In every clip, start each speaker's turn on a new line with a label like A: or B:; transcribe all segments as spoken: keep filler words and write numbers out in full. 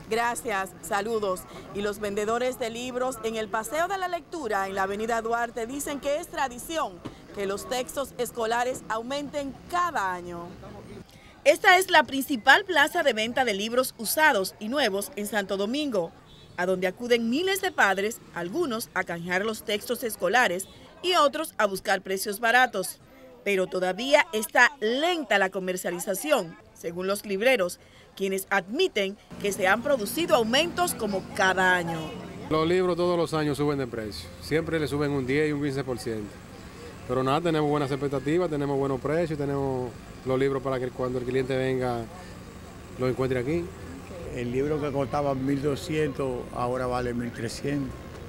A: Gracias, saludos. Y los vendedores de libros en el Paseo de la Lectura en la avenida Duarte dicen que es tradición que los textos escolares aumenten cada año. Esta es la principal plaza de venta de libros usados y nuevos en Santo Domingo, a donde acuden miles de padres, algunos a canjear los textos escolares y otros a buscar precios baratos. Pero todavía está lenta la comercialización, según los libreros, quienes admiten que se han producido aumentos como cada año.
B: Los libros todos los años suben de precio, siempre le suben un diez y un quince por ciento. Pero nada, tenemos buenas expectativas, tenemos buenos precios, tenemos los libros para que cuando el cliente venga lo encuentre aquí.
C: El libro que costaba mil doscientos ahora vale mil trescientos.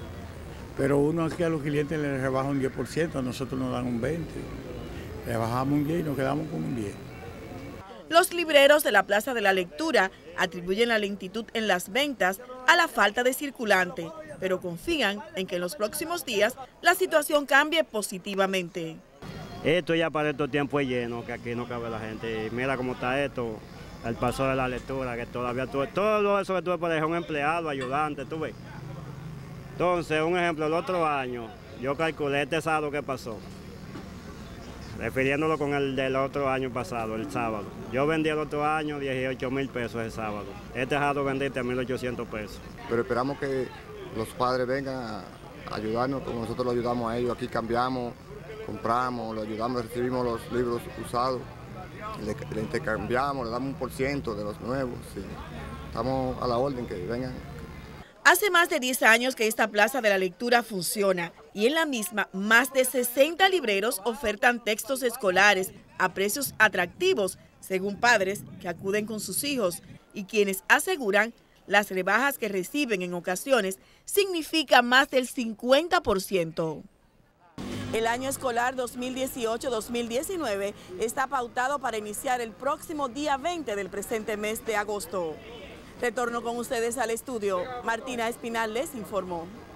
C: Pero uno aquí a los clientes le rebaja un diez por ciento, a nosotros nos dan un veinte por ciento. Le bajamos un diez por ciento y nos quedamos con un diez por ciento.
A: Los libreros de la Plaza de la Lectura atribuyen la lentitud en las ventas a la falta de circulante, pero confían en que en los próximos días la situación cambie positivamente.
D: Esto ya para estos tiempos es lleno, que aquí no cabe la gente. Mira cómo está esto, el paso de la lectura, que todavía tú, todo eso que tú puedes dejar un empleado, ayudante, tú ves. Entonces, un ejemplo, el otro año, yo calculé este sábado que pasó, refiriéndolo con el del otro año pasado, el sábado. Yo vendí el otro año dieciocho mil pesos el sábado. Este sábado vendí mil ochocientos pesos.
E: Pero esperamos que los padres vengan a ayudarnos, como nosotros lo ayudamos a ellos. Aquí cambiamos, compramos, lo ayudamos, recibimos los libros usados, le, le intercambiamos, le damos un por ciento de los nuevos. Sí. Estamos a la orden, que vengan.
A: Hace más de diez años que esta Plaza de la Lectura funciona y en la misma más de sesenta libreros ofertan textos escolares a precios atractivos, según padres que acuden con sus hijos y quienes aseguran las rebajas que reciben en ocasiones significan más del cincuenta por ciento. El año escolar dos mil dieciocho dos mil diecinueve está pautado para iniciar el próximo día veinte del presente mes de agosto. Retorno con ustedes al estudio. Martina Espinal les informó.